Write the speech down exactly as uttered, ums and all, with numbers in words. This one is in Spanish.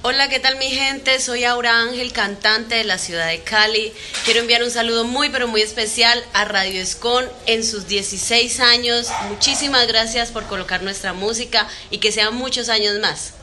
Hola, ¿qué tal mi gente? Soy Aura Ángel, cantante de la ciudad de Cali. Quiero enviar un saludo muy pero muy especial a Radio Escon en sus dieciséis años. Muchísimas gracias por colocar nuestra música y que sean muchos años más.